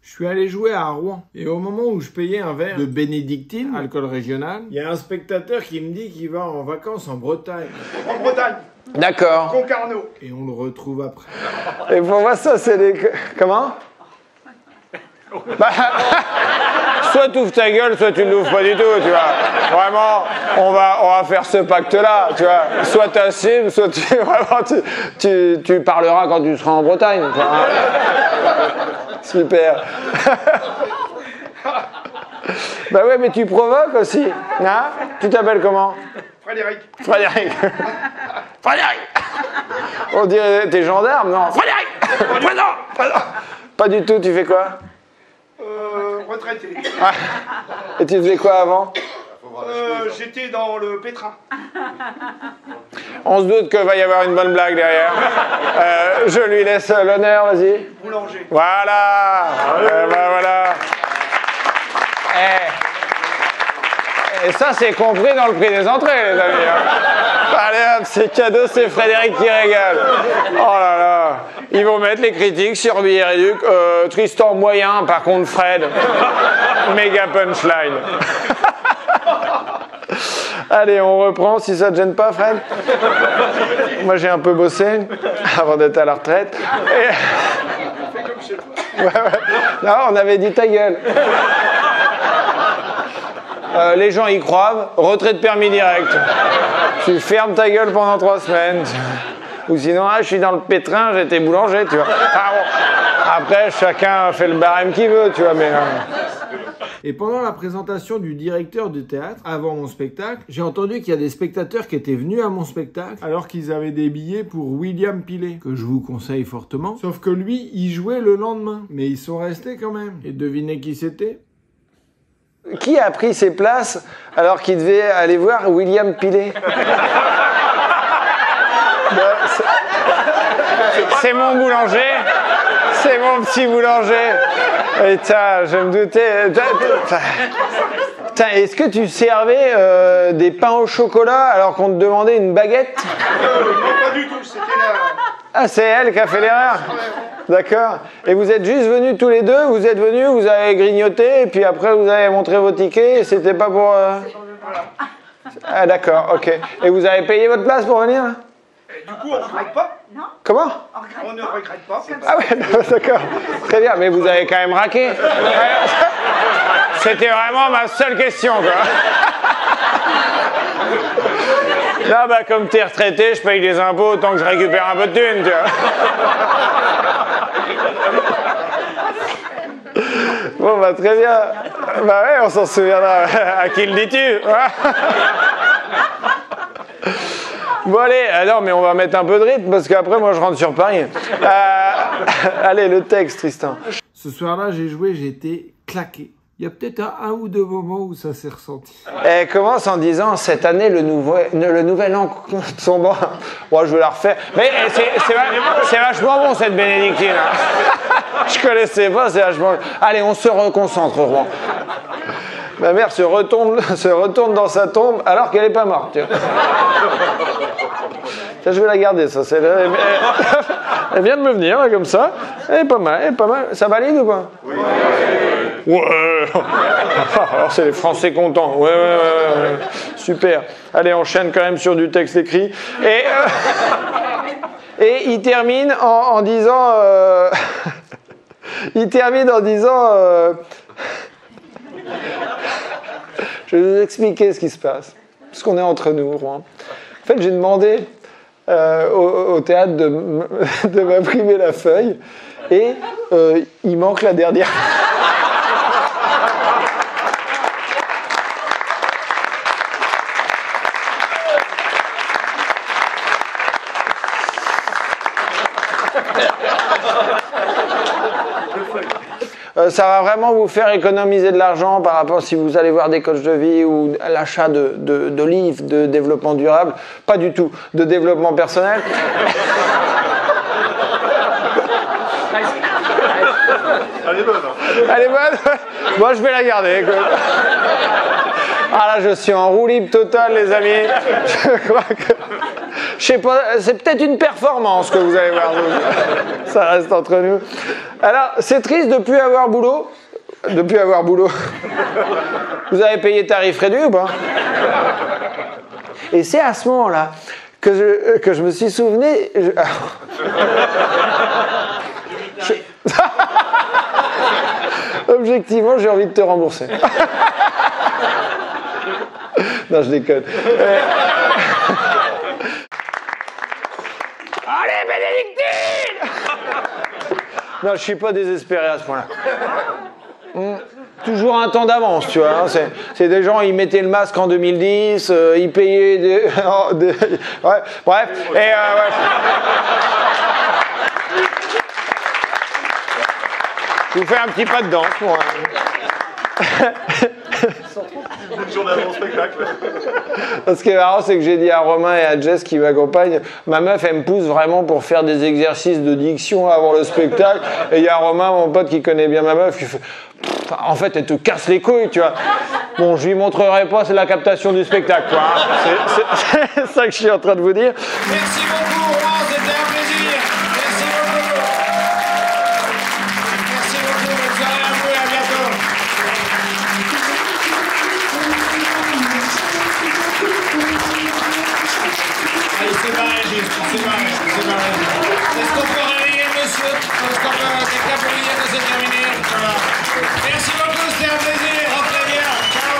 Je suis allé jouer à Rouen. Et au moment où je payais un verre de bénédictine, alcool régional, il y a un spectateur qui me dit qu'il va en vacances en Bretagne. En Bretagne. D'accord. Concarneau. Et on le retrouve après. Et pour moi, ça, c'est des... Comment? Bah, soit tu ouvres ta gueule, soit tu ne l'ouvres pas du tout, tu vois. Vraiment, on va faire ce pacte-là, tu vois. Soit tu assumes, soit tu parleras quand tu seras en Bretagne. Tu vois. Super. Bah ouais, mais tu provoques aussi. Hein? Tu t'appelles comment? Frédéric. Frédéric. Frédéric. On dirait t'es gendarme, non? Frédéric. Pas du tout, tu fais quoi? Retraité. Ah. Et tu faisais quoi avant? J'étais dans le pétrin. On se doute qu'il va y avoir une bonne blague derrière. Je lui laisse l'honneur, vas-y. Boulanger. Voilà. Voilà. Et ça, c'est compris dans le prix des entrées, les amis. Allez hop, c'est cadeau, c'est Frédéric qui régale. Oh là là. Ils vont mettre les critiques sur Billet Réduc. Tristan moyen, par contre Fred. Méga punchline. Allez, on reprend, si ça te gêne pas, Fred. Moi, j'ai un peu bossé avant d'être à la retraite. Et... Ouais. Non, on avait dit ta gueule. Les gens y croient, retrait de permis direct. Tu fermes ta gueule pendant 3 semaines. Ou sinon, je suis dans le pétrin, j'étais boulanger, tu vois. Ah, bon. Après, chacun fait le barème qu'il veut, tu vois, mais... Et pendant la présentation du directeur du théâtre, avant mon spectacle, j'ai entendu qu'il y a des spectateurs qui étaient venus à mon spectacle alors qu'ils avaient des billets pour William Pilet, que je vous conseille fortement. Sauf que lui, il jouait le lendemain. Mais ils sont restés quand même. Et devinez qui c'était? Qui a pris ses places alors qu'il devait aller voir William Pilet? C'est mon boulanger. C'est mon petit boulanger. Et je me doutais. Est-ce que tu servais des pains au chocolat alors qu'on te demandait une baguette? Non, pas du tout, c'était là. Ah, c'est elle qui a fait l'erreur. D'accord. Et vous êtes juste venus tous les deux, vous êtes venus, vous avez grignoté, et puis après vous avez montré vos tickets, et c'était pas pour... Ah d'accord, ok. Et vous avez payé votre place pour venir? Et du coup, on ne regrette pas. Non. Comment? On ne regrette pas. Ah ouais, d'accord. Très bien, mais vous avez quand même raqué. C'était vraiment ma seule question, quoi. Là, bah, comme t'es retraité, je paye des impôts tant que je récupère un peu de thunes, tu vois. Bon, bah, très bien. Bah ouais, on s'en souviendra. À qui le dis-tu? Bon, allez, alors, mais on va mettre un peu de rythme, parce qu'après, moi, je rentre sur Paris. Allez, le texte, Tristan. Ce soir-là, j'ai joué, j'étais claqué. Il y a peut-être un ou deux moments où ça s'est ressenti. Elle commence en disant cette année le nouvel an tombant. Bon, je vais la refaire. Mais c'est vachement bon cette bénédictine. Hein. Je connaissais pas, c'est vachement bon. Allez, on se reconcentre, Rouen. Ma mère se retourne dans sa tombe alors qu'elle n'est pas morte. Tu vois. Ça, je vais la garder, ça. Elle vient de me venir, là, comme ça. Elle est pas mal, Ça valide ou pas? Oui. Ouais. Alors, c'est les Français contents. Ouais. Super. Allez, on enchaîne quand même sur du texte écrit. Et il termine en disant... Je vais vous expliquer ce qui se passe. Parce qu'on est entre nous, Rouen. En fait, j'ai demandé au théâtre de m'imprimer la feuille. Et il manque la dernière. Ça va vraiment vous faire économiser de l'argent par rapport si vous allez voir des coachs de vie ou l'achat de livres de développement durable. Pas du tout. De développement personnel. Elle est bonne. Elle est bonne? Moi, je vais la garder. Écoute. Ah là, je suis en roue libre totale, les amis. Je sais pas, c'est peut-être une performance que vous allez voir. Ça reste entre nous. Alors, c'est triste de plus avoir boulot. De plus avoir boulot. Vous avez payé tarif réduit ou pas? Et c'est à ce moment-là que je me suis souvenu... Objectivement, j'ai envie de te rembourser. Non, je déconne. Allez, Bénédictine! Non, je suis pas désespéré à ce point-là. Toujours un temps d'avance, tu vois. Hein. C'est des gens, ils mettaient le masque en 2010, ils payaient des... ouais, bref. Et ouais. Je vous fais un petit pas de danse pour... Une journée avant le spectacle. Ce qui est marrant, c'est que j'ai dit à Romain et à Jess qui m'accompagnent, ma meuf, elle me pousse vraiment pour faire des exercices de diction avant le spectacle. Et il y a Romain, mon pote, qui connaît bien ma meuf, qui fait... En fait, elle te casse les couilles, tu vois. Bon, je lui montrerai pas, c'est la captation du spectacle, quoi. C'est ça que je suis en train de vous dire. Merci beaucoup, Romain, c'était un plaisir. Merci beaucoup. Merci beaucoup, bonne soirée à vous et à bientôt. Allez, c'est barré, juste, c'est barré. Est-ce qu'on peut réveiller le monsieur? Est-ce qu'on peut quelqu'un pour lui dire que c'est terminé? Voilà. Merci beaucoup, c'était un plaisir. Rentrez bien. Ciao.